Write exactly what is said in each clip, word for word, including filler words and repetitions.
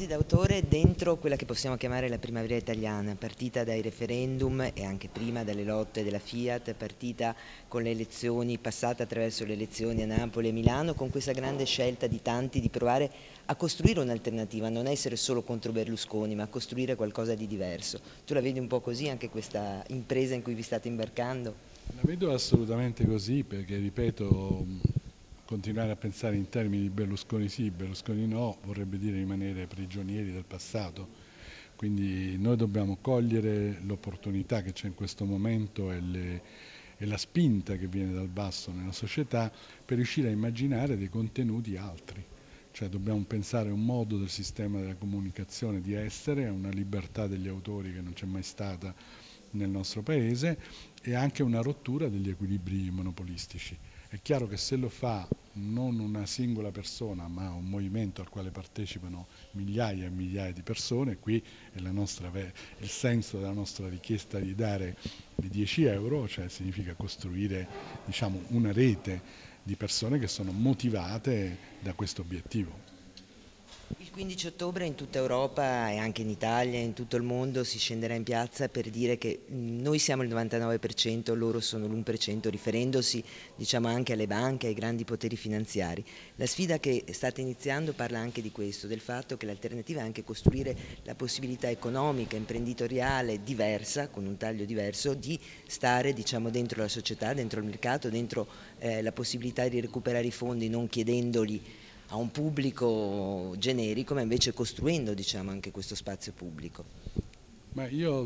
d'autore dentro quella che possiamo chiamare la primavera italiana, partita dai referendum e anche prima dalle lotte della Fiat, partita con le elezioni, passata attraverso le elezioni a Napoli e Milano, con questa grande scelta di tanti di provare a costruire un'alternativa, a non essere solo contro Berlusconi, ma a costruire qualcosa di diverso. Tu la vedi un po' così anche questa impresa in cui vi state imbarcando? La vedo assolutamente così perché, ripeto, continuare a pensare in termini di Berlusconi sì, Berlusconi no, vorrebbe dire rimanere prigionieri del passato. Quindi noi dobbiamo cogliere l'opportunità che c'è in questo momento e, le, e la spinta che viene dal basso nella società per riuscire a immaginare dei contenuti altri. Cioè dobbiamo pensare a un modo del sistema della comunicazione di essere, a una libertà degli autori che non c'è mai stata nel nostro paese e anche una rottura degli equilibri monopolistici. È chiaro che se lo fa non una singola persona ma un movimento al quale partecipano migliaia e migliaia di persone, qui è la nostra, il senso della nostra richiesta di dare di dieci euro, cioè significa costruire, diciamo, una rete di persone che sono motivate da questo obiettivo. Il quindici ottobre in tutta Europa e anche in Italia e in tutto il mondo si scenderà in piazza per dire che noi siamo il novantanove per cento, loro sono l'uno per cento, riferendosi diciamo anche alle banche, ai grandi poteri finanziari. La sfida che state iniziando parla anche di questo, del fatto che l'alternativa è anche costruire la possibilità economica, imprenditoriale diversa, con un taglio diverso, di stare diciamo dentro la società, dentro il mercato, dentro eh, la possibilità di recuperare i fondi non chiedendoli a un pubblico generico, ma invece costruendo diciamo, anche questo spazio pubblico. Ma io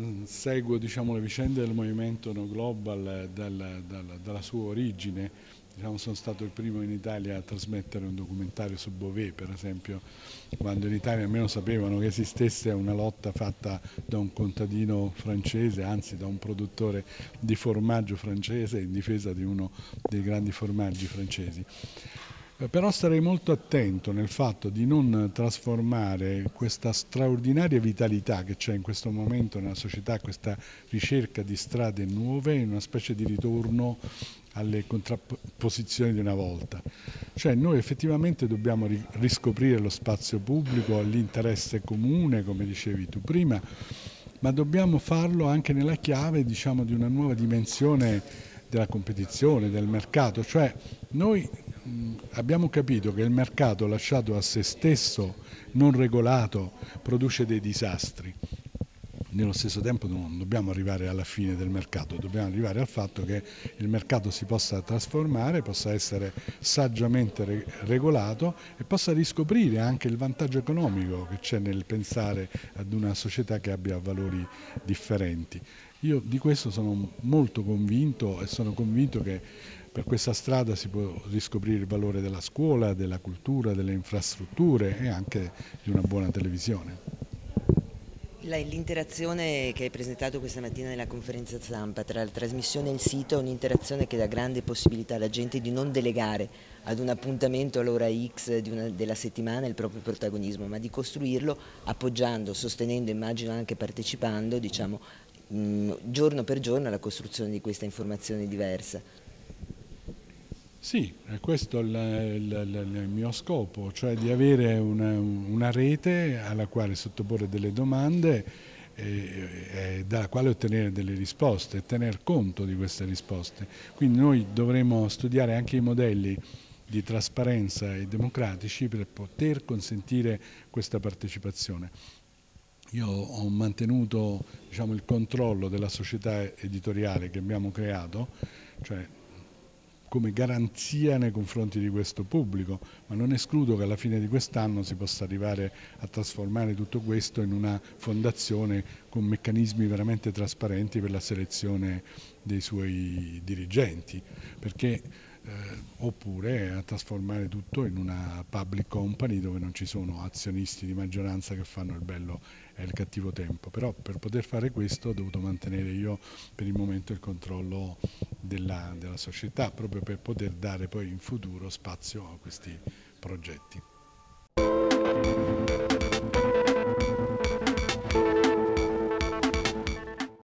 seguo diciamo, le vicende del movimento No Global dal, dal, dalla sua origine. Diciamo, sono stato il primo in Italia a trasmettere un documentario su Beauvais, per esempio, quando in Italia almeno sapevano che esistesse una lotta fatta da un contadino francese, anzi da un produttore di formaggio francese in difesa di uno dei grandi formaggi francesi. Però starei molto attento nel fatto di non trasformare questa straordinaria vitalità che c'è in questo momento nella società, questa ricerca di strade nuove, in una specie di ritorno alle contrapposizioni di una volta. Cioè noi effettivamente dobbiamo riscoprire lo spazio pubblico, l'interesse comune, come dicevi tu prima, ma dobbiamo farlo anche nella chiave, diciamo, di una nuova dimensione della competizione, del mercato. Cioè noi abbiamo capito che il mercato lasciato a se stesso, non regolato, produce dei disastri. Nello stesso tempo non dobbiamo arrivare alla fine del mercato, dobbiamo arrivare al fatto che il mercato si possa trasformare, possa essere saggiamente regolato e possa riscoprire anche il vantaggio economico che c'è nel pensare ad una società che abbia valori differenti. Io di questo sono molto convinto e sono convinto che per questa strada si può riscoprire il valore della scuola, della cultura, delle infrastrutture e anche di una buona televisione. L'interazione che hai presentato questa mattina nella conferenza stampa tra la trasmissione e il sito è un'interazione che dà grande possibilità alla gente di non delegare ad un appuntamento all'ora X di una, della settimana il proprio protagonismo, ma di costruirlo appoggiando, sostenendo, immagino anche partecipando, diciamo, mh, giorno per giorno alla costruzione di questa informazione diversa. Sì, questo è il, il, il mio scopo, cioè di avere una, una rete alla quale sottoporre delle domande e, e dalla quale ottenere delle risposte e tener conto di queste risposte. Quindi noi dovremo studiare anche i modelli di trasparenza e democratici per poter consentire questa partecipazione. Io ho mantenuto diciamo, il controllo della società editoriale che abbiamo creato, cioè come garanzia nei confronti di questo pubblico, ma non escludo che alla fine di quest'anno si possa arrivare a trasformare tutto questo in una fondazione con meccanismi veramente trasparenti per la selezione dei suoi dirigenti, perché, eh, oppure a trasformare tutto in una public company dove non ci sono azionisti di maggioranza che fanno il bello e il cattivo tempo. Però per poter fare questo ho dovuto mantenere io per il momento il controllo della, della società, proprio per poter dare poi in futuro spazio a questi progetti.